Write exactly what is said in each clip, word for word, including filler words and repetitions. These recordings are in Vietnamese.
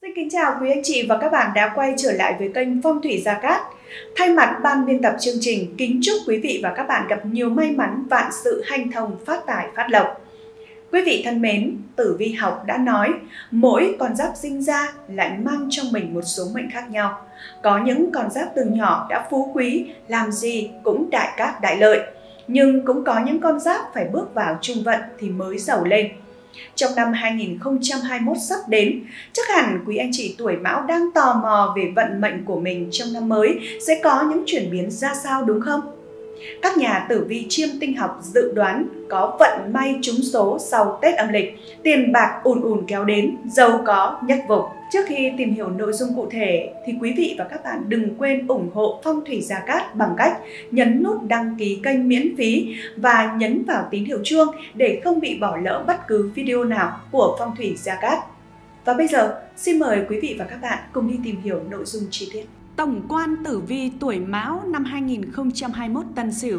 Xin kính chào quý anh chị và các bạn đã quay trở lại với kênh Phong thủy Gia Cát. Thay mặt ban biên tập chương trình, kính chúc quý vị và các bạn gặp nhiều may mắn, vạn sự hanh thông, phát tài, phát lộc. Quý vị thân mến, tử vi học đã nói, mỗi con giáp sinh ra lại mang trong mình một số mệnh khác nhau. Có những con giáp từ nhỏ đã phú quý, làm gì cũng đại cát đại lợi. Nhưng cũng có những con giáp phải bước vào trung vận thì mới giàu lên. Trong năm hai nghìn không trăm hai mươi mốt sắp đến, chắc hẳn quý anh chị tuổi Mão đang tò mò về vận mệnh của mình trong năm mới sẽ có những chuyển biến ra sao, đúng không? Các nhà tử vi chiêm tinh học dự đoán có vận may trúng số sau Tết âm lịch, tiền bạc ùn ùn kéo đến, giàu có nhất vùng. Trước khi tìm hiểu nội dung cụ thể thì quý vị và các bạn đừng quên ủng hộ Phong thủy Gia Cát bằng cách nhấn nút đăng ký kênh miễn phí và nhấn vào tín hiệu chuông để không bị bỏ lỡ bất cứ video nào của Phong thủy Gia Cát. Và bây giờ, xin mời quý vị và các bạn cùng đi tìm hiểu nội dung chi tiết. Tổng quan tử vi tuổi Mão năm hai nghìn không trăm hai mươi mốt Tân Sửu.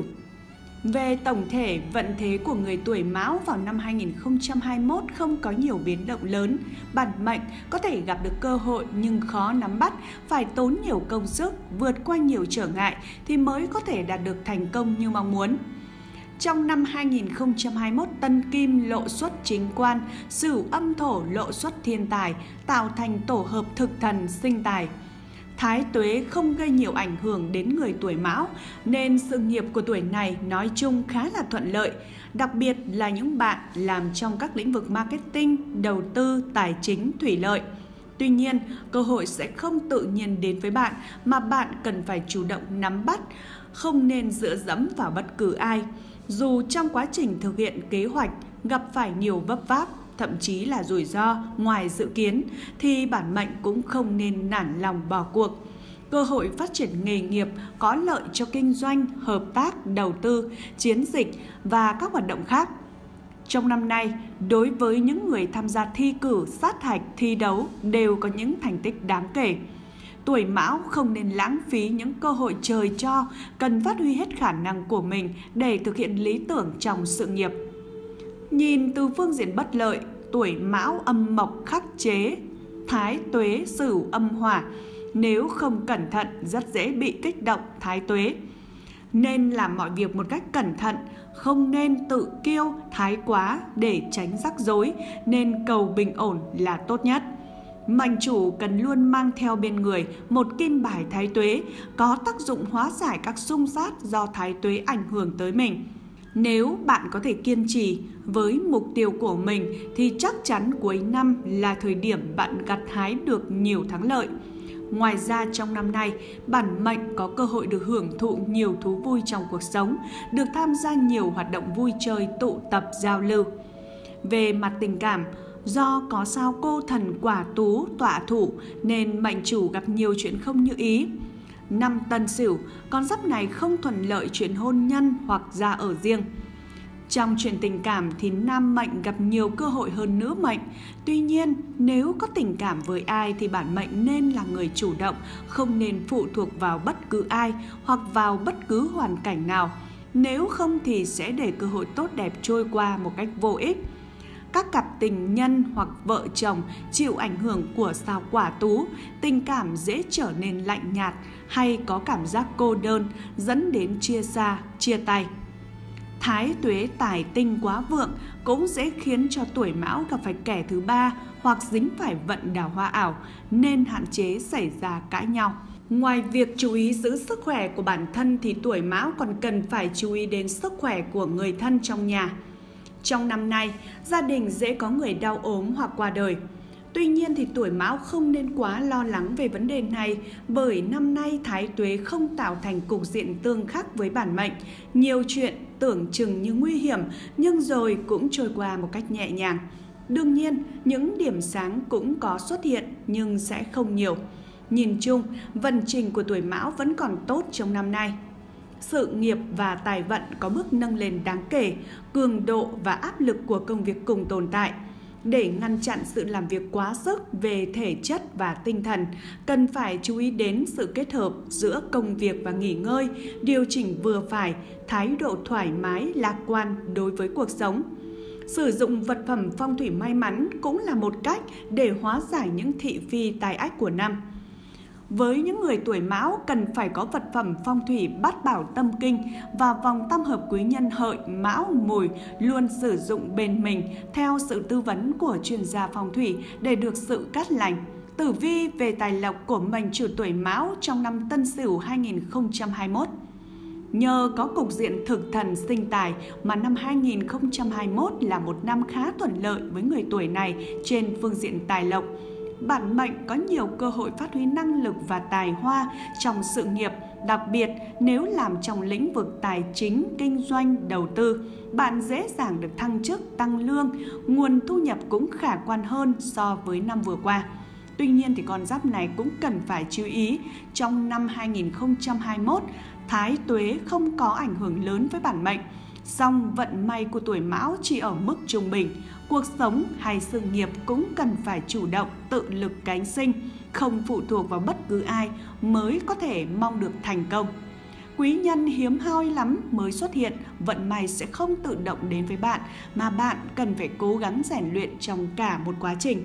Về tổng thể, vận thế của người tuổi Mão vào năm hai nghìn không trăm hai mươi mốt không có nhiều biến động lớn. Bản mệnh có thể gặp được cơ hội nhưng khó nắm bắt, phải tốn nhiều công sức, vượt qua nhiều trở ngại thì mới có thể đạt được thành công như mong muốn. Trong năm hai nghìn không trăm hai mươi mốt, Tân Kim lộ xuất chính quan, Sửu âm thổ lộ xuất thiên tài, tạo thành tổ hợp thực thần sinh tài. Thái tuế không gây nhiều ảnh hưởng đến người tuổi Mão nên sự nghiệp của tuổi này nói chung khá là thuận lợi, đặc biệt là những bạn làm trong các lĩnh vực marketing, đầu tư, tài chính, thủy lợi. Tuy nhiên, cơ hội sẽ không tự nhiên đến với bạn mà bạn cần phải chủ động nắm bắt, không nên dựa dẫm vào bất cứ ai. Dù trong quá trình thực hiện kế hoạch gặp phải nhiều vấp váp, thậm chí là rủi ro ngoài dự kiến, thì bản mệnh cũng không nên nản lòng bỏ cuộc. Cơ hội phát triển nghề nghiệp có lợi cho kinh doanh, hợp tác, đầu tư, chiến dịch và các hoạt động khác. Trong năm nay, đối với những người tham gia thi cử, sát hạch, thi đấu đều có những thành tích đáng kể. Tuổi Mão không nên lãng phí những cơ hội trời cho, cần phát huy hết khả năng của mình để thực hiện lý tưởng trong sự nghiệp. Nhìn từ phương diện bất lợi, tuổi Mão âm mộc khắc chế, Thái tuế Sửu âm hỏa, nếu không cẩn thận rất dễ bị kích động thái tuế. Nên làm mọi việc một cách cẩn thận, không nên tự kiêu thái quá để tránh rắc rối, nên cầu bình ổn là tốt nhất. Mệnh chủ cần luôn mang theo bên người một kim bài thái tuế có tác dụng hóa giải các xung sát do thái tuế ảnh hưởng tới mình. Nếu bạn có thể kiên trì với mục tiêu của mình thì chắc chắn cuối năm là thời điểm bạn gặt hái được nhiều thắng lợi. Ngoài ra trong năm nay, bản mệnh có cơ hội được hưởng thụ nhiều thú vui trong cuộc sống, được tham gia nhiều hoạt động vui chơi, tụ tập, giao lưu. Về mặt tình cảm, do có sao cô thần quả tú tọa thủ nên mệnh chủ gặp nhiều chuyện không như ý. Năm Tân Sửu, con giáp này không thuận lợi chuyện hôn nhân hoặc ra ở riêng. Trong chuyện tình cảm thì nam mệnh gặp nhiều cơ hội hơn nữ mệnh. Tuy nhiên, nếu có tình cảm với ai thì bản mệnh nên là người chủ động, không nên phụ thuộc vào bất cứ ai hoặc vào bất cứ hoàn cảnh nào. Nếu không thì sẽ để cơ hội tốt đẹp trôi qua một cách vô ích. Các cặp tình nhân hoặc vợ chồng chịu ảnh hưởng của sao quả tú, tình cảm dễ trở nên lạnh nhạt hay có cảm giác cô đơn, dẫn đến chia xa, chia tay. Thái tuế tài tinh quá vượng cũng dễ khiến cho tuổi Mão gặp phải kẻ thứ ba hoặc dính phải vận đào hoa ảo, nên hạn chế xảy ra cãi nhau. Ngoài việc chú ý giữ sức khỏe của bản thân thì tuổi Mão còn cần phải chú ý đến sức khỏe của người thân trong nhà. Trong năm nay, gia đình dễ có người đau ốm hoặc qua đời. Tuy nhiên thì tuổi Mão không nên quá lo lắng về vấn đề này, bởi năm nay thái tuế không tạo thành cục diện tương khắc với bản mệnh. Nhiều chuyện tưởng chừng như nguy hiểm nhưng rồi cũng trôi qua một cách nhẹ nhàng. Đương nhiên, những điểm sáng cũng có xuất hiện nhưng sẽ không nhiều. Nhìn chung, vận trình của tuổi Mão vẫn còn tốt trong năm nay. Sự nghiệp và tài vận có bước nâng lên đáng kể, cường độ và áp lực của công việc cùng tồn tại. Để ngăn chặn sự làm việc quá sức về thể chất và tinh thần, cần phải chú ý đến sự kết hợp giữa công việc và nghỉ ngơi, điều chỉnh vừa phải, thái độ thoải mái, lạc quan đối với cuộc sống. Sử dụng vật phẩm phong thủy may mắn cũng là một cách để hóa giải những thị phi tai ách của năm. Với những người tuổi Mão cần phải có vật phẩm phong thủy bát bảo tâm kinh và vòng tam hợp quý nhân Hợi, Mão, Mùi luôn sử dụng bên mình theo sự tư vấn của chuyên gia phong thủy để được sự cát lành. Tử vi về tài lộc của mệnh chủ tuổi Mão trong năm Tân Sửu hai nghìn không trăm hai mươi mốt. Nhờ có cục diện thực thần sinh tài mà năm hai nghìn không trăm hai mươi mốt là một năm khá thuận lợi với người tuổi này trên phương diện tài lộc. Bản mệnh có nhiều cơ hội phát huy năng lực và tài hoa trong sự nghiệp, đặc biệt nếu làm trong lĩnh vực tài chính, kinh doanh, đầu tư, bạn dễ dàng được thăng chức, tăng lương, nguồn thu nhập cũng khả quan hơn so với năm vừa qua. Tuy nhiên thì con giáp này cũng cần phải chú ý, trong năm hai nghìn không trăm hai mươi mốt, Thái Tuế không có ảnh hưởng lớn với bản mệnh. Song vận may của tuổi Mão chỉ ở mức trung bình, cuộc sống hay sự nghiệp cũng cần phải chủ động, tự lực cánh sinh, không phụ thuộc vào bất cứ ai mới có thể mong được thành công. Quý nhân hiếm hoi lắm mới xuất hiện, vận may sẽ không tự động đến với bạn mà bạn cần phải cố gắng rèn luyện trong cả một quá trình.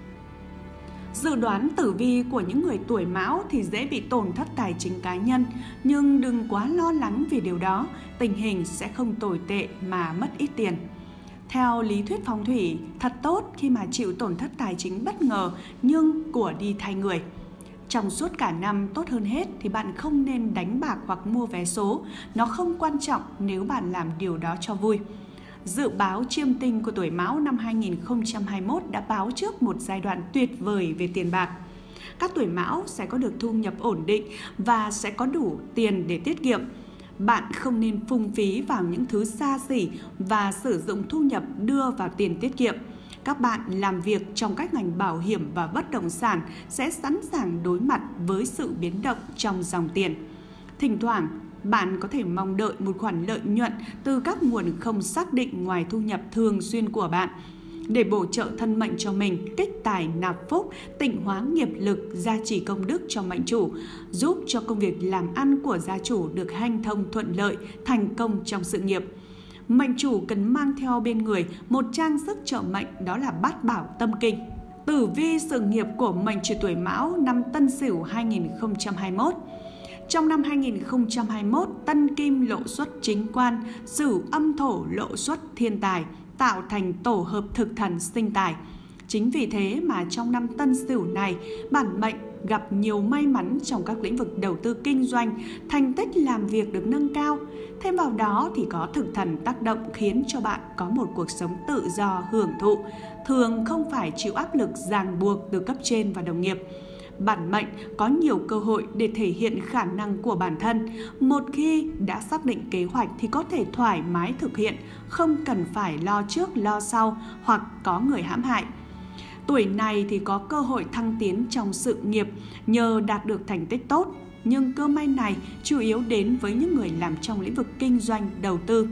Dự đoán tử vi của những người tuổi Mão thì dễ bị tổn thất tài chính cá nhân, nhưng đừng quá lo lắng vì điều đó, tình hình sẽ không tồi tệ mà mất ít tiền. Theo lý thuyết phong thủy, thật tốt khi mà chịu tổn thất tài chính bất ngờ nhưng của đi thay người. Trong suốt cả năm, tốt hơn hết thì bạn không nên đánh bạc hoặc mua vé số, nó không quan trọng nếu bạn làm điều đó cho vui. Dự báo chiêm tinh của tuổi Mão năm hai nghìn không trăm hai mươi mốt đã báo trước một giai đoạn tuyệt vời về tiền bạc. Các tuổi Mão sẽ có được thu nhập ổn định và sẽ có đủ tiền để tiết kiệm. Bạn không nên phung phí vào những thứ xa xỉ và sử dụng thu nhập đưa vào tiền tiết kiệm. Các bạn làm việc trong các ngành bảo hiểm và bất động sản sẽ sẵn sàng đối mặt với sự biến động trong dòng tiền. Thỉnh thoảng, bạn có thể mong đợi một khoản lợi nhuận từ các nguồn không xác định ngoài thu nhập thường xuyên của bạn. Để bổ trợ thân mệnh cho mình, kích tài nạp phúc, tịnh hóa nghiệp lực, gia trì công đức cho mệnh chủ, giúp cho công việc làm ăn của gia chủ được hanh thông thuận lợi, thành công trong sự nghiệp. Mệnh chủ cần mang theo bên người một trang sức trợ mệnh, đó là bát bảo tâm kinh. Tử vi sự nghiệp của mệnh chủ tuổi Mão năm Tân Sửu hai nghìn không trăm hai mươi mốt. Trong năm hai nghìn không trăm hai mươi mốt, Tân Kim lộ xuất chính quan, Sửu âm thổ lộ xuất thiên tài, tạo thành tổ hợp thực thần sinh tài. Chính vì thế mà trong năm Tân Sửu này, bản mệnh gặp nhiều may mắn trong các lĩnh vực đầu tư kinh doanh, thành tích làm việc được nâng cao. Thêm vào đó thì có thực thần tác động khiến cho bạn có một cuộc sống tự do hưởng thụ, thường không phải chịu áp lực ràng buộc từ cấp trên và đồng nghiệp. Bản mệnh có nhiều cơ hội để thể hiện khả năng của bản thân. Một khi đã xác định kế hoạch thì có thể thoải mái thực hiện, không cần phải lo trước lo sau hoặc có người hãm hại. Tuổi này thì có cơ hội thăng tiến trong sự nghiệp nhờ đạt được thành tích tốt, nhưng cơ may này chủ yếu đến với những người làm trong lĩnh vực kinh doanh, đầu tư.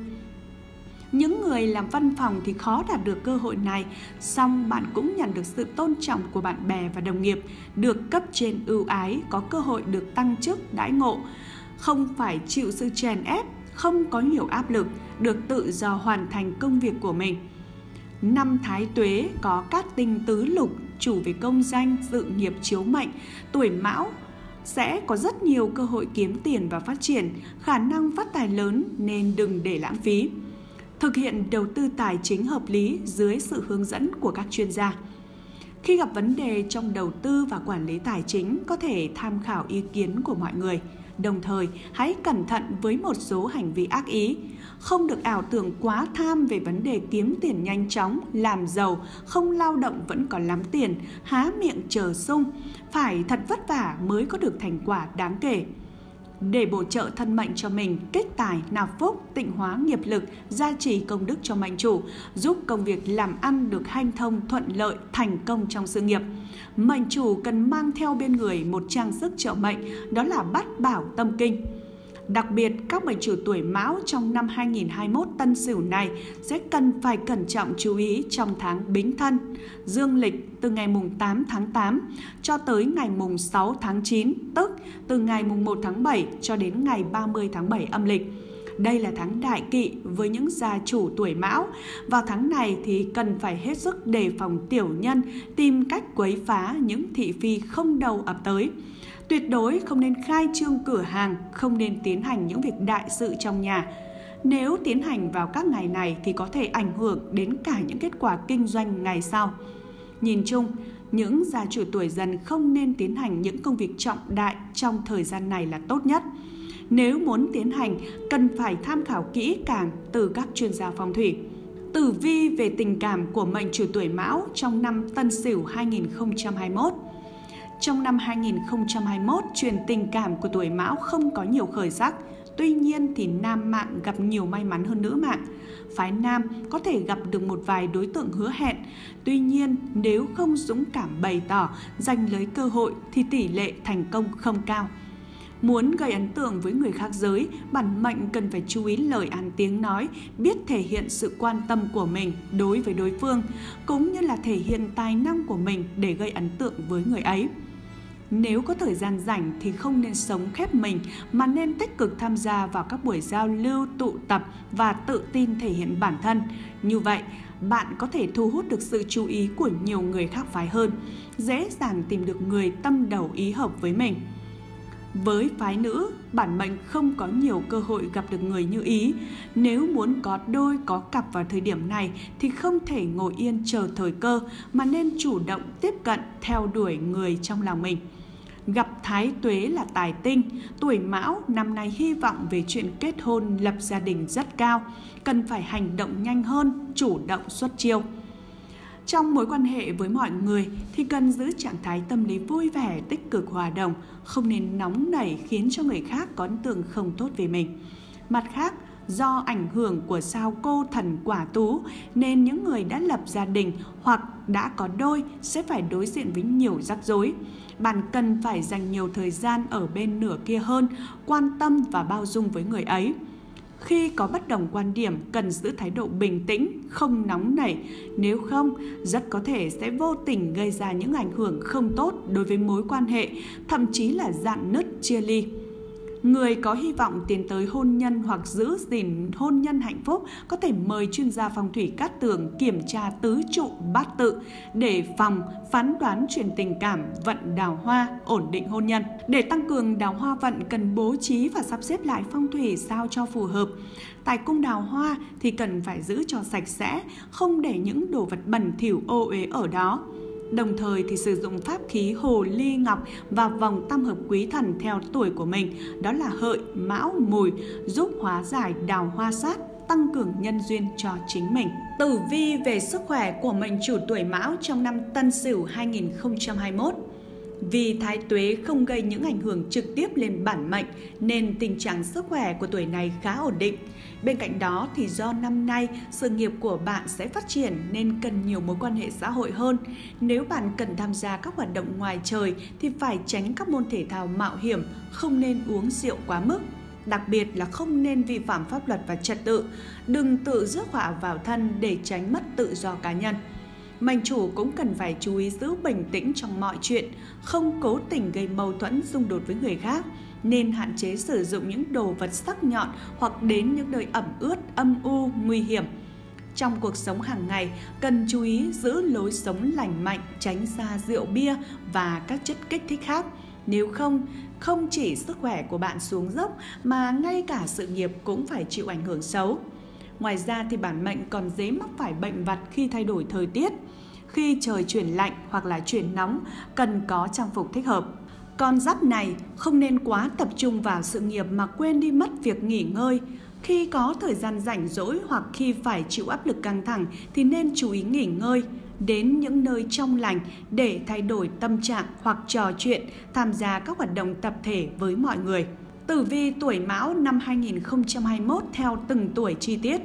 Những người làm văn phòng thì khó đạt được cơ hội này, song bạn cũng nhận được sự tôn trọng của bạn bè và đồng nghiệp, được cấp trên ưu ái, có cơ hội được tăng chức, đãi ngộ, không phải chịu sự chèn ép, không có nhiều áp lực, được tự do hoàn thành công việc của mình. Năm Thái Tuế có cát tinh tứ lục, chủ về công danh, sự nghiệp chiếu mệnh, tuổi Mão sẽ có rất nhiều cơ hội kiếm tiền và phát triển, khả năng phát tài lớn nên đừng để lãng phí. Thực hiện đầu tư tài chính hợp lý dưới sự hướng dẫn của các chuyên gia. Khi gặp vấn đề trong đầu tư và quản lý tài chính, có thể tham khảo ý kiến của mọi người. Đồng thời, hãy cẩn thận với một số hành vi ác ý. Không được ảo tưởng quá tham về vấn đề kiếm tiền nhanh chóng, làm giàu, không lao động vẫn còn lắm tiền, há miệng chờ sung. Phải thật vất vả mới có được thành quả đáng kể. Để bổ trợ thân mệnh cho mình, kích tài, nạp phúc, tịnh hóa nghiệp lực, gia trì công đức cho mệnh chủ, giúp công việc làm ăn được hanh thông, thuận lợi, thành công trong sự nghiệp. Mệnh chủ cần mang theo bên người một trang sức trợ mệnh, đó là bát bảo tâm kinh. Đặc biệt, các mệnh chủ tuổi Mão trong năm hai nghìn không trăm hai mươi mốt Tân Sửu này sẽ cần phải cẩn trọng chú ý trong tháng Bính Thân, dương lịch từ ngày mùng tám tháng tám cho tới ngày mùng sáu tháng chín, tức từ ngày mùng một tháng bảy cho đến ngày ba mươi tháng bảy âm lịch. Đây là tháng đại kỵ với những gia chủ tuổi Mão. Vào tháng này thì cần phải hết sức đề phòng tiểu nhân tìm cách quấy phá những thị phi không đầu ập tới. Tuyệt đối không nên khai trương cửa hàng, không nên tiến hành những việc đại sự trong nhà. Nếu tiến hành vào các ngày này thì có thể ảnh hưởng đến cả những kết quả kinh doanh ngày sau. Nhìn chung, những gia chủ tuổi Dần không nên tiến hành những công việc trọng đại trong thời gian này là tốt nhất. Nếu muốn tiến hành, cần phải tham khảo kỹ càng từ các chuyên gia phong thủy. Tử vi về tình cảm của mệnh chủ tuổi Mão trong năm Tân Sửu hai nghìn không trăm hai mươi mốt. Trong năm hai nghìn không trăm hai mươi mốt, truyền tình cảm của tuổi Mão không có nhiều khởi sắc. Tuy nhiên thì nam mạng gặp nhiều may mắn hơn nữ mạng. Phái nam có thể gặp được một vài đối tượng hứa hẹn. Tuy nhiên, nếu không dũng cảm bày tỏ, giành lấy cơ hội thì tỷ lệ thành công không cao. Muốn gây ấn tượng với người khác giới, bản mệnh cần phải chú ý lời ăn tiếng nói, biết thể hiện sự quan tâm của mình đối với đối phương, cũng như là thể hiện tài năng của mình để gây ấn tượng với người ấy. Nếu có thời gian rảnh thì không nên sống khép mình mà nên tích cực tham gia vào các buổi giao lưu, tụ tập và tự tin thể hiện bản thân. Như vậy, bạn có thể thu hút được sự chú ý của nhiều người khác phái hơn, dễ dàng tìm được người tâm đầu ý hợp với mình. Với phái nữ, bản mệnh không có nhiều cơ hội gặp được người như ý. Nếu muốn có đôi có cặp vào thời điểm này thì không thể ngồi yên chờ thời cơ mà nên chủ động tiếp cận theo đuổi người trong lòng mình. Gặp thái tuế là tài tinh, tuổi Mão năm nay hy vọng về chuyện kết hôn lập gia đình rất cao, cần phải hành động nhanh hơn, chủ động xuất chiêu. Trong mối quan hệ với mọi người thì cần giữ trạng thái tâm lý vui vẻ, tích cực hòa đồng, không nên nóng nảy khiến cho người khác có ấn tượng không tốt về mình. Mặt khác, do ảnh hưởng của sao cô thần Quả Tú nên những người đã lập gia đình hoặc đã có đôi sẽ phải đối diện với nhiều rắc rối. Bạn cần phải dành nhiều thời gian ở bên nửa kia hơn, quan tâm và bao dung với người ấy. Khi có bất đồng quan điểm, cần giữ thái độ bình tĩnh, không nóng nảy. Nếu không, rất có thể sẽ vô tình gây ra những ảnh hưởng không tốt đối với mối quan hệ, thậm chí là rạn nứt, chia ly. Người có hy vọng tiến tới hôn nhân hoặc giữ gìn hôn nhân hạnh phúc có thể mời chuyên gia phong thủy Cát Tường kiểm tra tứ trụ bát tự để phòng phán đoán chuyện tình cảm, vận đào hoa, ổn định hôn nhân. Để tăng cường đào hoa vận, cần bố trí và sắp xếp lại phong thủy sao cho phù hợp. Tại cung đào hoa thì cần phải giữ cho sạch sẽ, không để những đồ vật bẩn thỉu ô uế ở đó. Đồng thời thì sử dụng pháp khí hồ ly ngọc và vòng tam hợp quý thần theo tuổi của mình, đó là Hợi, Mão, Mùi, giúp hóa giải đào hoa sát, tăng cường nhân duyên cho chính mình. Tử vi về sức khỏe của mệnh chủ tuổi Mão trong năm Tân Sửu hai nghìn không trăm hai mươi mốt. Vì thái tuế không gây những ảnh hưởng trực tiếp lên bản mệnh nên tình trạng sức khỏe của tuổi này khá ổn định. Bên cạnh đó thì do năm nay sự nghiệp của bạn sẽ phát triển nên cần nhiều mối quan hệ xã hội hơn. Nếu bạn cần tham gia các hoạt động ngoài trời thì phải tránh các môn thể thao mạo hiểm, không nên uống rượu quá mức. Đặc biệt là không nên vi phạm pháp luật và trật tự, đừng tự rước họa vào thân để tránh mất tự do cá nhân. Mệnh chủ cũng cần phải chú ý giữ bình tĩnh trong mọi chuyện, không cố tình gây mâu thuẫn xung đột với người khác, nên hạn chế sử dụng những đồ vật sắc nhọn hoặc đến những nơi ẩm ướt, âm u, nguy hiểm. Trong cuộc sống hàng ngày, cần chú ý giữ lối sống lành mạnh, tránh xa rượu bia và các chất kích thích khác. Nếu không, không chỉ sức khỏe của bạn xuống dốc mà ngay cả sự nghiệp cũng phải chịu ảnh hưởng xấu. Ngoài ra thì bản mệnh còn dễ mắc phải bệnh vặt khi thay đổi thời tiết. Khi trời chuyển lạnh hoặc là chuyển nóng, cần có trang phục thích hợp. Con giáp này không nên quá tập trung vào sự nghiệp mà quên đi mất việc nghỉ ngơi. Khi có thời gian rảnh rỗi hoặc khi phải chịu áp lực căng thẳng thì nên chú ý nghỉ ngơi, đến những nơi trong lành để thay đổi tâm trạng hoặc trò chuyện, tham gia các hoạt động tập thể với mọi người. Tử vi tuổi Mão năm hai nghìn không trăm hai mươi mốt theo từng tuổi chi tiết.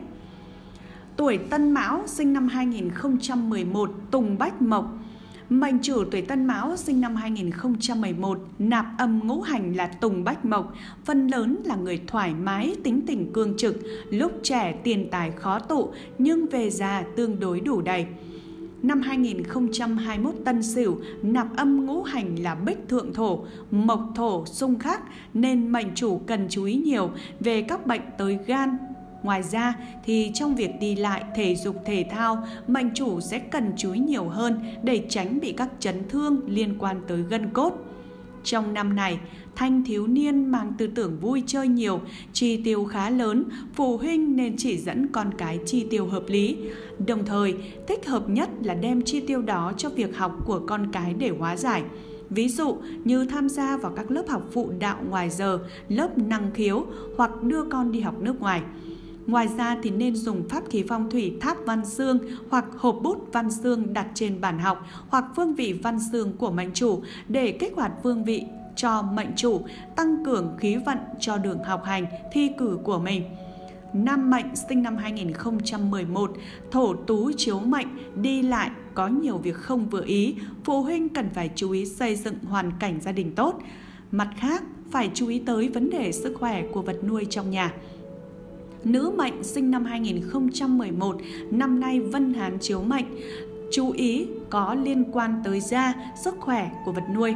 Tuổi Tân Mão sinh năm hai nghìn không trăm mười một, Tùng Bách Mộc. Mệnh chủ tuổi Tân Mão sinh năm hai nghìn không trăm mười một, nạp âm ngũ hành là Tùng Bách Mộc, phần lớn là người thoải mái, tính tình cương trực, lúc trẻ tiền tài khó tụ nhưng về già tương đối đủ đầy. Năm hai nghìn không trăm hai mươi mốt Tân Sửu nạp âm ngũ hành là Bích Thượng Thổ, Mộc Thổ xung khắc nên mệnh chủ cần chú ý nhiều về các bệnh tới gan. Ngoài ra thì trong việc đi lại, thể dục thể thao, mệnh chủ sẽ cần chú ý nhiều hơn để tránh bị các chấn thương liên quan tới gân cốt. Trong năm này, thanh thiếu niên mang tư tưởng vui chơi nhiều, chi tiêu khá lớn, phụ huynh nên chỉ dẫn con cái chi tiêu hợp lý. Đồng thời, thích hợp nhất là đem chi tiêu đó cho việc học của con cái để hóa giải. Ví dụ như tham gia vào các lớp học phụ đạo ngoài giờ, lớp năng khiếu hoặc đưa con đi học nước ngoài. Ngoài ra thì nên dùng pháp khí phong thủy tháp văn xương hoặc hộp bút văn xương đặt trên bàn học hoặc phương vị văn xương của mệnh chủ để kích hoạt phương vị cho mệnh chủ, tăng cường khí vận cho đường học hành, thi cử của mình. Nam mệnh sinh năm hai nghìn không trăm mười một, thổ tú chiếu mệnh, đi lại có nhiều việc không vừa ý, phụ huynh cần phải chú ý xây dựng hoàn cảnh gia đình tốt. Mặt khác, phải chú ý tới vấn đề sức khỏe của vật nuôi trong nhà. Nữ mệnh sinh năm hai nghìn không trăm mười một, năm nay Vân Hán chiếu mệnh, chú ý có liên quan tới da, sức khỏe của vật nuôi.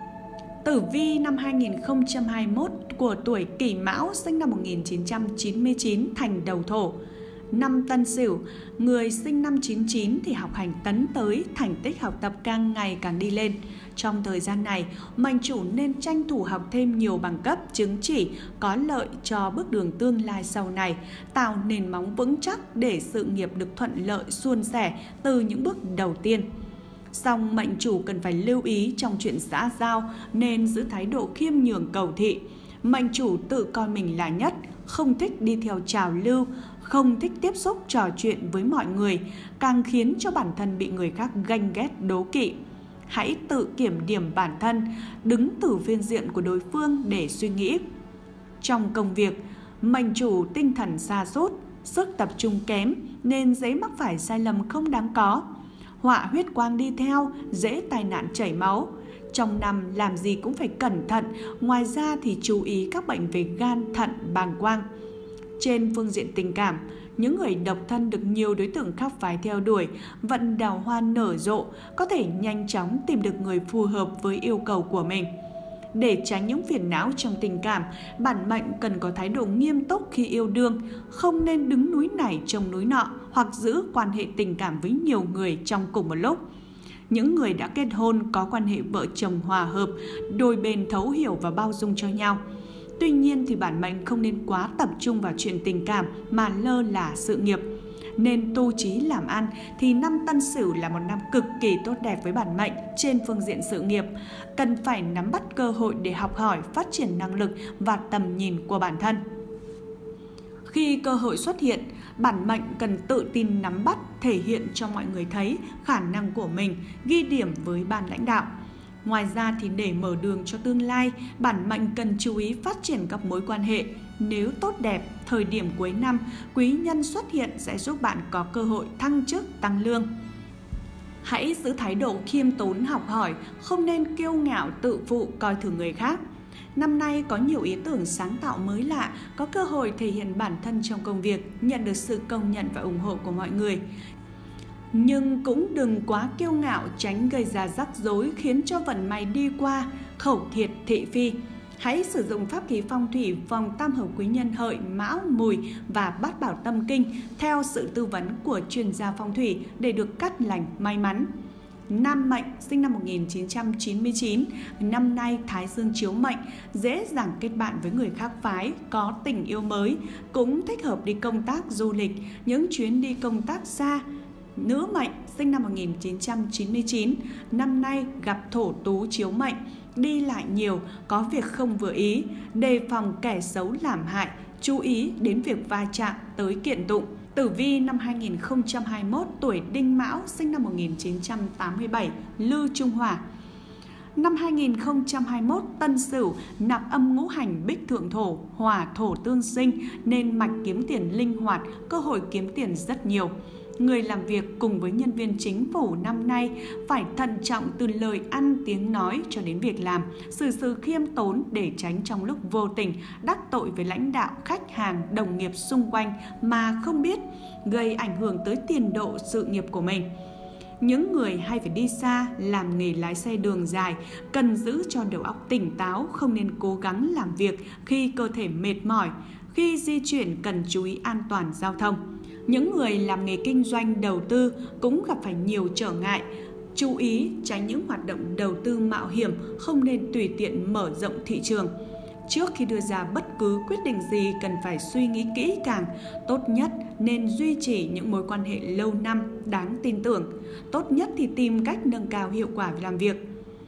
Tử vi năm hai nghìn không trăm hai mươi mốt của tuổi Kỷ Mão sinh năm một nghìn chín trăm chín mươi chín thành đầu thổ. Năm Tân Sửu, người sinh năm chín chín thì học hành tấn tới, thành tích học tập càng ngày càng đi lên. Trong thời gian này, mệnh chủ nên tranh thủ học thêm nhiều bằng cấp, chứng chỉ có lợi cho bước đường tương lai sau này, tạo nền móng vững chắc để sự nghiệp được thuận lợi suôn sẻ từ những bước đầu tiên. Song mệnh chủ cần phải lưu ý trong chuyện xã giao nên giữ thái độ khiêm nhường cầu thị. Mệnh chủ tự coi mình là nhất, không thích đi theo trào lưu, không thích tiếp xúc trò chuyện với mọi người, càng khiến cho bản thân bị người khác ganh ghét đố kỵ. Hãy tự kiểm điểm bản thân, đứng từ phiên diện của đối phương để suy nghĩ. Trong công việc, mệnh chủ tinh thần sa sút, sức tập trung kém nên dễ mắc phải sai lầm không đáng có. Họa huyết quang đi theo, dễ tai nạn chảy máu. Trong năm làm gì cũng phải cẩn thận, ngoài ra thì chú ý các bệnh về gan, thận, bàng quang. Trên phương diện tình cảm, những người độc thân được nhiều đối tượng khác phái theo đuổi, vận đào hoa nở rộ, có thể nhanh chóng tìm được người phù hợp với yêu cầu của mình. Để tránh những phiền não trong tình cảm, bản mệnh cần có thái độ nghiêm túc khi yêu đương, không nên đứng núi này trông núi nọ hoặc giữ quan hệ tình cảm với nhiều người trong cùng một lúc. Những người đã kết hôn có quan hệ vợ chồng hòa hợp, đôi bên thấu hiểu và bao dung cho nhau. Tuy nhiên thì bản mệnh không nên quá tập trung vào chuyện tình cảm mà lơ là sự nghiệp. Nên tu chí làm ăn thì năm Tân Sửu là một năm cực kỳ tốt đẹp với bản mệnh trên phương diện sự nghiệp. Cần phải nắm bắt cơ hội để học hỏi, phát triển năng lực và tầm nhìn của bản thân. Khi cơ hội xuất hiện, bản mệnh cần tự tin nắm bắt, thể hiện cho mọi người thấy khả năng của mình, ghi điểm với ban lãnh đạo. Ngoài ra thì để mở đường cho tương lai, bản mệnh cần chú ý phát triển các mối quan hệ. Nếu tốt đẹp, thời điểm cuối năm, quý nhân xuất hiện sẽ giúp bạn có cơ hội thăng chức, tăng lương. Hãy giữ thái độ khiêm tốn học hỏi, không nên kiêu ngạo tự phụ coi thường người khác. Năm nay có nhiều ý tưởng sáng tạo mới lạ, có cơ hội thể hiện bản thân trong công việc, nhận được sự công nhận và ủng hộ của mọi người. Nhưng cũng đừng quá kiêu ngạo, tránh gây ra rắc rối khiến cho vận may đi qua, khẩu thiệt thị phi. Hãy sử dụng pháp khí phong thủy vòng tam hợp quý nhân Hợi, Mão, Mùi và Bát Bảo Tâm Kinh theo sự tư vấn của chuyên gia phong thủy để được cát lành may mắn. Nam mệnh sinh năm một nghìn chín trăm chín mươi chín, năm nay Thái Dương chiếu mệnh, dễ dàng kết bạn với người khác phái, có tình yêu mới, cũng thích hợp đi công tác du lịch, những chuyến đi công tác xa. Nữ mệnh sinh năm một nghìn chín trăm chín mươi chín, năm nay gặp thổ tú chiếu mệnh, đi lại nhiều, có việc không vừa ý, đề phòng kẻ xấu làm hại, chú ý đến việc va chạm tới kiện tụng. Tử vi năm hai nghìn không trăm hai mươi mốt tuổi Đinh Mão sinh năm một nghìn chín trăm tám mươi bảy, Lư Trung Hỏa. Năm hai nghìn không trăm hai mươi mốt Tân Sửu nạp âm ngũ hành Bích Thượng Thổ, Hỏa Thổ tương sinh nên mạch kiếm tiền linh hoạt, cơ hội kiếm tiền rất nhiều. Người làm việc cùng với nhân viên chính phủ năm nay phải thận trọng từ lời ăn tiếng nói cho đến việc làm, xử sự khiêm tốn để tránh trong lúc vô tình đắc tội với lãnh đạo, khách hàng, đồng nghiệp xung quanh mà không biết, gây ảnh hưởng tới tiền độ sự nghiệp của mình. Những người hay phải đi xa, làm nghề lái xe đường dài, cần giữ cho đầu óc tỉnh táo, không nên cố gắng làm việc khi cơ thể mệt mỏi. Khi di chuyển cần chú ý an toàn giao thông. Những người làm nghề kinh doanh đầu tư cũng gặp phải nhiều trở ngại. Chú ý tránh những hoạt động đầu tư mạo hiểm, không nên tùy tiện mở rộng thị trường. Trước khi đưa ra bất cứ quyết định gì cần phải suy nghĩ kỹ càng. Tốt nhất nên duy trì những mối quan hệ lâu năm, đáng tin tưởng. Tốt nhất thì tìm cách nâng cao hiệu quả làm việc.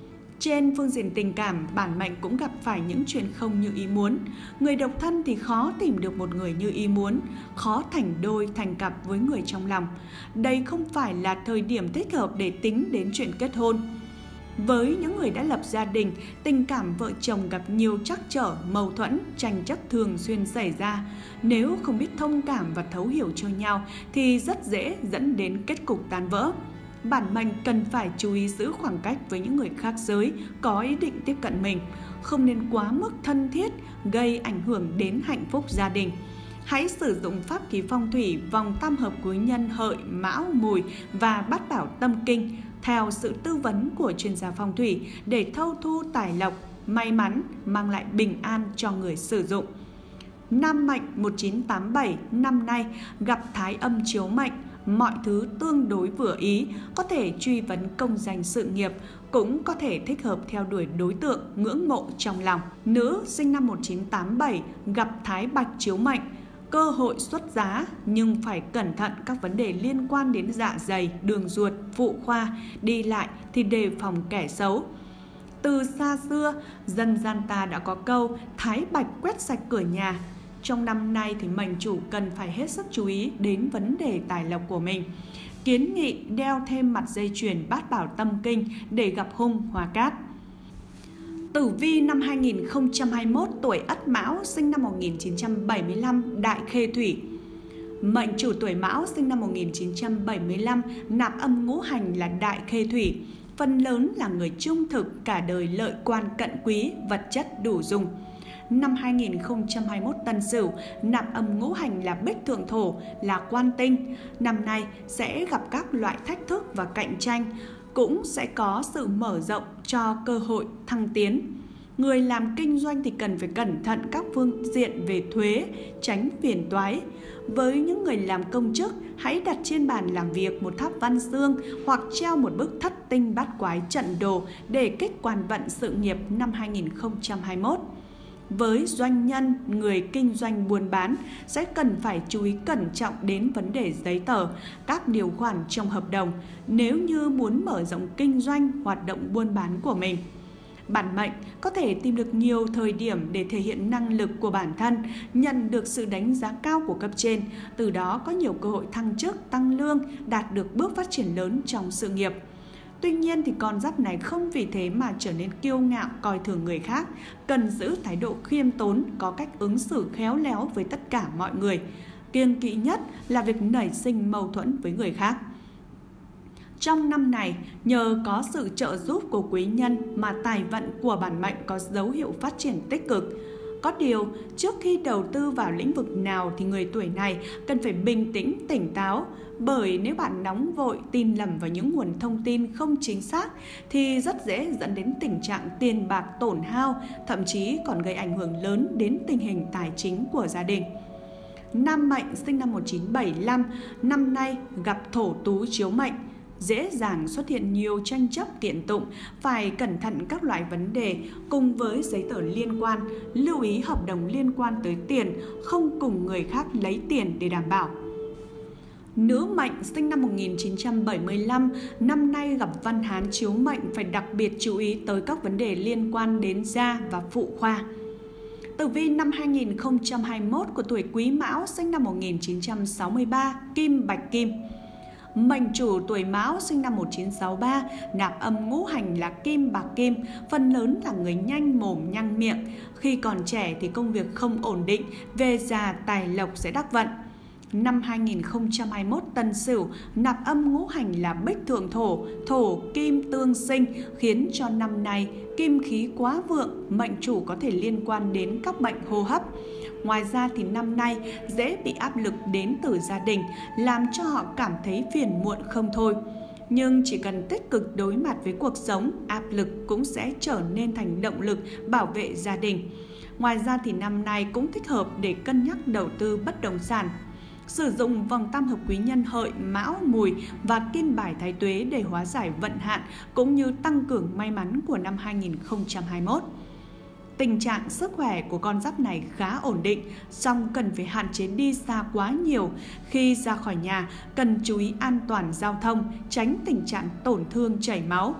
Trên phương diện tình cảm, bản mệnh cũng gặp phải những chuyện không như ý muốn. Người độc thân thì khó tìm được một người như ý muốn, khó thành đôi, thành cặp với người trong lòng. Đây không phải là thời điểm thích hợp để tính đến chuyện kết hôn. Với những người đã lập gia đình, tình cảm vợ chồng gặp nhiều trắc trở, mâu thuẫn, tranh chấp thường xuyên xảy ra. Nếu không biết thông cảm và thấu hiểu cho nhau thì rất dễ dẫn đến kết cục tan vỡ. Bản mệnh cần phải chú ý giữ khoảng cách với những người khác giới có ý định tiếp cận mình, không nên quá mức thân thiết, gây ảnh hưởng đến hạnh phúc gia đình. Hãy sử dụng pháp khí phong thủy vòng tam hợp quý nhân Hợi, Mão, Mùi và Bát Bảo Tâm Kinh theo sự tư vấn của chuyên gia phong thủy để thâu thu tài lộc, may mắn, mang lại bình an cho người sử dụng. Nam mệnh một chín tám bảy năm nay gặp thái âm chiếu mệnh, mọi thứ tương đối vừa ý, có thể truy vấn công danh sự nghiệp, cũng có thể thích hợp theo đuổi đối tượng ngưỡng mộ trong lòng. Nữ sinh năm một chín tám bảy gặp thái bạch chiếu mệnh, cơ hội xuất giá nhưng phải cẩn thận các vấn đề liên quan đến dạ dày, đường ruột, phụ khoa, đi lại thì đề phòng kẻ xấu. Từ xa xưa, dân gian ta đã có câu thái bạch quét sạch cửa nhà. Trong năm nay thì mệnh chủ cần phải hết sức chú ý đến vấn đề tài lộc của mình. Kiến nghị đeo thêm mặt dây chuyền Bát Bảo Tâm Kinh để gặp hung hóa cát. Tử vi năm hai nghìn không trăm hai mươi mốt, tuổi Ất Mão, sinh năm một nghìn chín trăm bảy mươi lăm, đại khê thủy. Mệnh chủ tuổi Mão sinh năm một nghìn chín trăm bảy mươi lăm, nạp âm ngũ hành là đại khê thủy. Phần lớn là người trung thực, cả đời lợi quan cận quý, vật chất đủ dùng. Năm hai nghìn không trăm hai mươi mốt Tân Sửu, nạp âm ngũ hành là bích thượng thổ, là quan tinh. Năm nay sẽ gặp các loại thách thức và cạnh tranh, cũng sẽ có sự mở rộng cho cơ hội thăng tiến. Người làm kinh doanh thì cần phải cẩn thận các phương diện về thuế, tránh phiền toái. Với những người làm công chức, hãy đặt trên bàn làm việc một tháp văn xương hoặc treo một bức thất tinh bát quái trận đồ để kích quan vận sự nghiệp năm hai nghìn không trăm hai mươi mốt. Với doanh nhân, người kinh doanh buôn bán sẽ cần phải chú ý cẩn trọng đến vấn đề giấy tờ, các điều khoản trong hợp đồng nếu như muốn mở rộng kinh doanh, hoạt động buôn bán của mình. Bản mệnh có thể tìm được nhiều thời điểm để thể hiện năng lực của bản thân, nhận được sự đánh giá cao của cấp trên, từ đó có nhiều cơ hội thăng chức, tăng lương, đạt được bước phát triển lớn trong sự nghiệp. Tuy nhiên thì con giáp này không vì thế mà trở nên kiêu ngạo, coi thường người khác, cần giữ thái độ khiêm tốn, có cách ứng xử khéo léo với tất cả mọi người. Kiêng kỵ nhất là việc nảy sinh mâu thuẫn với người khác. Trong năm này, nhờ có sự trợ giúp của quý nhân mà tài vận của bản mệnh có dấu hiệu phát triển tích cực. Có điều, trước khi đầu tư vào lĩnh vực nào thì người tuổi này cần phải bình tĩnh, tỉnh táo. Bởi nếu bạn nóng vội, tin lầm vào những nguồn thông tin không chính xác thì rất dễ dẫn đến tình trạng tiền bạc tổn hao, thậm chí còn gây ảnh hưởng lớn đến tình hình tài chính của gia đình. Nam mệnh sinh năm một chín bảy lăm, năm nay gặp thổ tú chiếu mệnh, dễ dàng xuất hiện nhiều tranh chấp kiện tụng, phải cẩn thận các loại vấn đề cùng với giấy tờ liên quan, lưu ý hợp đồng liên quan tới tiền, không cùng người khác lấy tiền để đảm bảo. Nữ mệnh sinh năm một nghìn chín trăm bảy mươi lăm, năm nay gặp văn hán chiếu mệnh, phải đặc biệt chú ý tới các vấn đề liên quan đến da và phụ khoa. Tử vi năm hai nghìn không trăm hai mươi mốt của tuổi Quý Mão sinh năm một nghìn chín trăm sáu mươi ba, kim bạch kim. Mệnh chủ tuổi Mão sinh năm một chín sáu ba, nạp âm ngũ hành là kim bạc kim, phần lớn là người nhanh mồm nhanh miệng. Khi còn trẻ thì công việc không ổn định, về già tài lộc sẽ đắc vận. Năm hai nghìn không trăm hai mươi mốt Tân Sửu, nạp âm ngũ hành là bích thượng thổ, thổ kim tương sinh, khiến cho năm nay kim khí quá vượng, mệnh chủ có thể liên quan đến các bệnh hô hấp. Ngoài ra thì năm nay dễ bị áp lực đến từ gia đình, làm cho họ cảm thấy phiền muộn không thôi. nhưng chỉ cần tích cực đối mặt với cuộc sống, áp lực cũng sẽ trở nên thành động lực bảo vệ gia đình. Ngoài ra thì năm nay cũng thích hợp để cân nhắc đầu tư bất động sản. Sử dụng vòng tam hợp quý nhân Hợi, Mão, Mùi và kim bài Thái Tuế để hóa giải vận hạn cũng như tăng cường may mắn của năm hai nghìn không trăm hai mươi mốt. Tình trạng sức khỏe của con giáp này khá ổn định, song cần phải hạn chế đi xa quá nhiều. Khi ra khỏi nhà, cần chú ý an toàn giao thông, tránh tình trạng tổn thương chảy máu.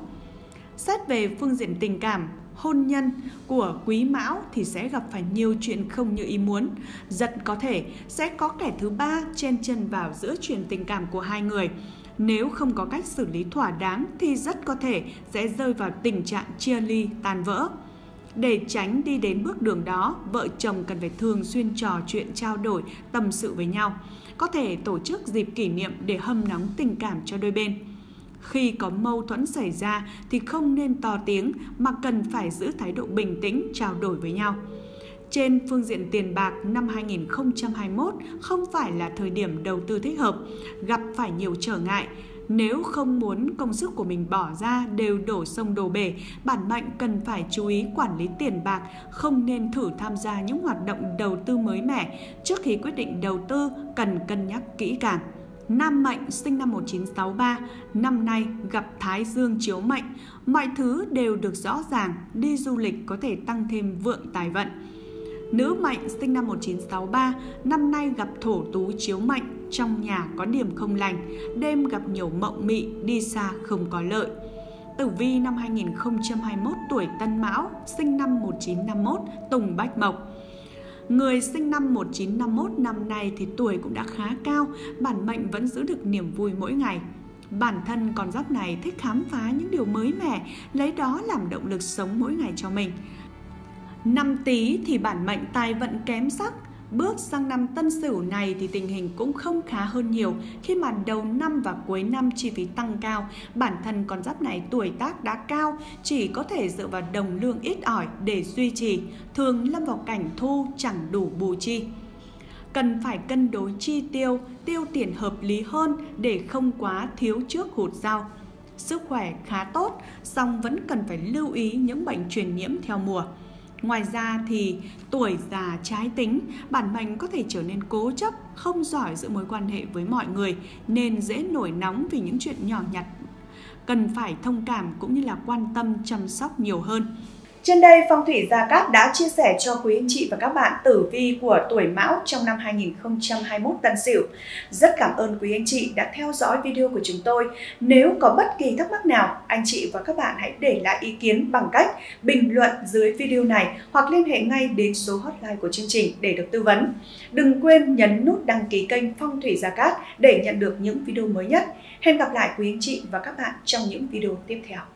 Xét về phương diện tình cảm, hôn nhân của Quý Mão thì sẽ gặp phải nhiều chuyện không như ý muốn. Rất có thể sẽ có kẻ thứ ba chen chân vào giữa chuyện tình cảm của hai người. Nếu không có cách xử lý thỏa đáng thì rất có thể sẽ rơi vào tình trạng chia ly, tan vỡ. Để tránh đi đến bước đường đó, vợ chồng cần phải thường xuyên trò chuyện, trao đổi, tâm sự với nhau. Có thể tổ chức dịp kỷ niệm để hâm nóng tình cảm cho đôi bên. Khi có mâu thuẫn xảy ra thì không nên to tiếng mà cần phải giữ thái độ bình tĩnh, trao đổi với nhau. Trên phương diện tiền bạc, năm hai nghìn không trăm hai mươi mốt không phải là thời điểm đầu tư thích hợp, gặp phải nhiều trở ngại. Nếu không muốn công sức của mình bỏ ra đều đổ sông đổ bể, bản mệnh cần phải chú ý quản lý tiền bạc, không nên thử tham gia những hoạt động đầu tư mới mẻ. Trước khi quyết định đầu tư, cần cân nhắc kỹ càng. Nam mệnh sinh năm một nghìn chín trăm sáu mươi ba, năm nay gặp Thái Dương chiếu mệnh, mọi thứ đều được rõ ràng, đi du lịch có thể tăng thêm vượng tài vận. Nữ mệnh sinh năm một nghìn chín trăm sáu mươi ba, năm nay gặp Thổ Tú chiếu mệnh, trong nhà có điểm không lành, đêm gặp nhiều mộng mị, đi xa không có lợi. Tử vi năm hai nghìn không trăm hai mươi mốt, tuổi Tân Mão, sinh năm một nghìn chín trăm năm mươi mốt, Tùng Bách Mộc. Người sinh năm một nghìn chín trăm năm mươi mốt năm nay thì tuổi cũng đã khá cao, bản mệnh vẫn giữ được niềm vui mỗi ngày. Bản thân con giáp này thích khám phá những điều mới mẻ, lấy đó làm động lực sống mỗi ngày cho mình. Năm Tý thì bản mệnh tài vận kém sắc. Bước sang năm Tân Sửu này thì tình hình cũng không khá hơn nhiều, khi mà đầu năm và cuối năm chi phí tăng cao, bản thân con giáp này tuổi tác đã cao, chỉ có thể dựa vào đồng lương ít ỏi để duy trì, thường lâm vào cảnh thu chẳng đủ bù chi. Cần phải cân đối chi tiêu, tiêu tiền hợp lý hơn để không quá thiếu trước hụt sau. Sức khỏe khá tốt, song vẫn cần phải lưu ý những bệnh truyền nhiễm theo mùa. Ngoài ra thì tuổi già trái tính, bản mệnh có thể trở nên cố chấp, không giỏi giữ mối quan hệ với mọi người, nên dễ nổi nóng vì những chuyện nhỏ nhặt. Cần phải thông cảm cũng như là quan tâm chăm sóc nhiều hơn. Trên đây, Phong thủy Gia Cát đã chia sẻ cho quý anh chị và các bạn tử vi của tuổi Mão trong năm hai nghìn không trăm hai mươi mốt Tân Sửu. Rất cảm ơn quý anh chị đã theo dõi video của chúng tôi. Nếu có bất kỳ thắc mắc nào, anh chị và các bạn hãy để lại ý kiến bằng cách bình luận dưới video này hoặc liên hệ ngay đến số hotline của chương trình để được tư vấn. Đừng quên nhấn nút đăng ký kênh Phong thủy Gia Cát để nhận được những video mới nhất. Hẹn gặp lại quý anh chị và các bạn trong những video tiếp theo.